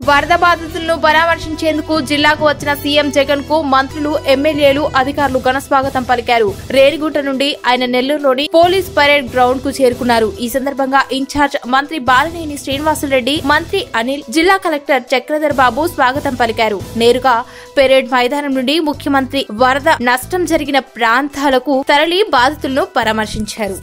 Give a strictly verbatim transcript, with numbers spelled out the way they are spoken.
వరద బాధితులను పరామర్శించేందుకు జిల్లాకు వచ్చిన సీఎం జగన్ కు మంత్రులు, ఎమ్మెల్యేలు, అధికారులు ఘనస్వాగతం పలికారు. రేణిగుంట నుండి ఆయన నెల్లూరులోని పోలీస్ పరేడ్ గ్రౌండ్ కు చేరుకున్నారు. ఈ సందర్భంగా ఇన్ఛార్జ్ మంత్రి బాలినేని శ్రీనివాసులరెడ్డి, మంత్రి అనిల్, జిల్లా కలెక్టర్ చక్రధర్ బాబు స్వాగతం పలికారు. నేరుగా పెరేడ్ మైదానం నుండి ముఖ్యమంత్రి వరద నష్టం జరిగిన ప్రాంతాలకు తరలి బాధితులను పరామర్శించారు.